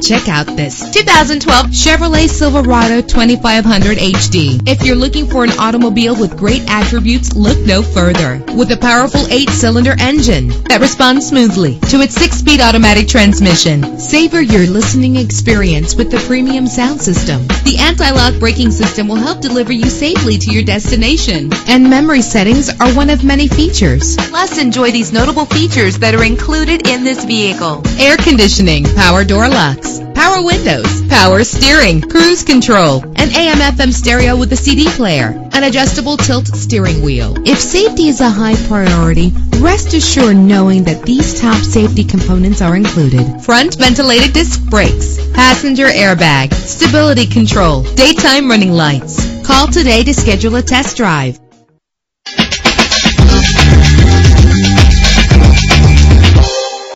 Check out this 2012 Chevrolet Silverado 2500 HD. If you're looking for an automobile with great attributes, look no further. With a powerful 8-cylinder engine that responds smoothly to its 6-speed automatic transmission. Savor your listening experience with the premium sound system. The anti-lock braking system will help deliver you safely to your destination. And memory settings are one of many features. Plus, enjoy these notable features that are included in this vehicle: air conditioning, power door locks, power windows, power steering, cruise control, an AM/FM stereo with a CD player, an adjustable tilt steering wheel. If safety is a high priority, rest assured knowing that these top safety components are included: front ventilated disc brakes, passenger airbag, stability control, daytime running lights. Call today to schedule a test drive.